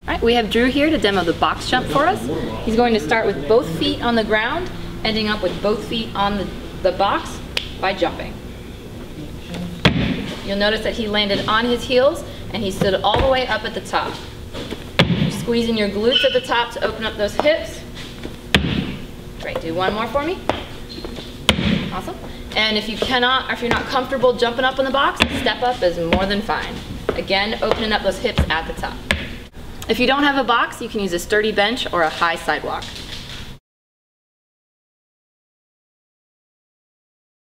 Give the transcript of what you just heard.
All right, we have Drew here to demo the box jump for us. He's going to start with both feet on the ground, ending up with both feet on the box by jumping. You'll notice that he landed on his heels and he stood all the way up at the top. Squeezing your glutes at the top to open up those hips. Great, do one more for me. Awesome. And if you cannot, or if you're not comfortable jumping up on the box, step up is more than fine. Again, opening up those hips at the top. If you don't have a box, you can use a sturdy bench or a high sidewalk.